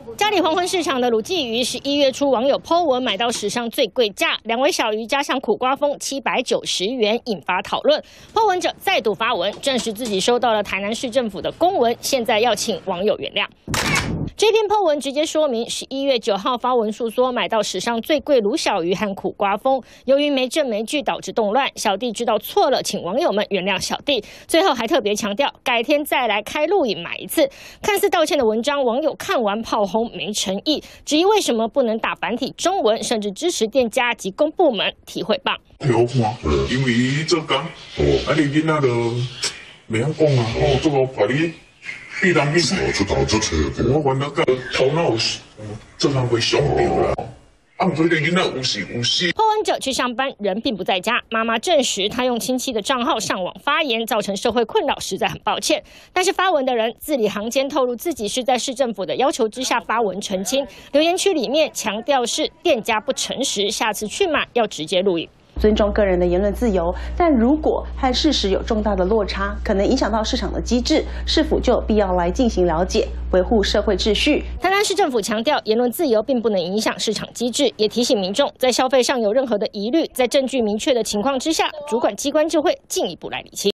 嘉里黄昏市场的卤鲫鱼11月初网友 po 文买到史上最贵价，2尾小鱼加上苦瓜风790元，引发讨论。po 文者再度发文，证实自己收到了台南市政府的公文，现在要请网友原谅。 这篇 po 文直接说明，11月9号发文诉说买到史上最贵鲈小鱼和苦瓜风，由于没证没据导致动乱，小弟知道错了，请网友们原谅小弟。最后还特别强调，改天再来开录影买一次。看似道歉的文章，网友看完炮轰没诚意，质疑为什么不能打繁体中文，甚至支持店家及公部门体会棒。 好看，因为做工，你囡仔就袂晓讲啊，这个把你。 必然必出头出车，我原来个头脑做人会上吊啦。啊，所以囡仔有事。 po文者去上班，人并不在家。妈妈证实，他用亲戚的账号上网发言，造成社会困扰，实在很抱歉。但是发文的人字里行间透露自己是在市政府的要求之下发文澄清，留言区里面强调是店家不诚实，下次去买要直接录影。 尊重个人的言论自由，但如果和事实有重大的落差，可能影响到市场的机制，是否就有必要来进行了解，维护社会秩序？ 台南市政府强调，言论自由并不能影响市场机制，也提醒民众，在消费上有任何的疑虑，在证据明确的情况之下，主管机关就会进一步来厘清。